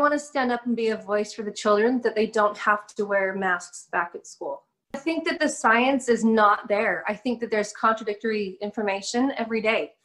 want to stand up and be a voice for the children that they don't have to wear masks back at school. I think that the science is not there. I think that there's contradictory information every day.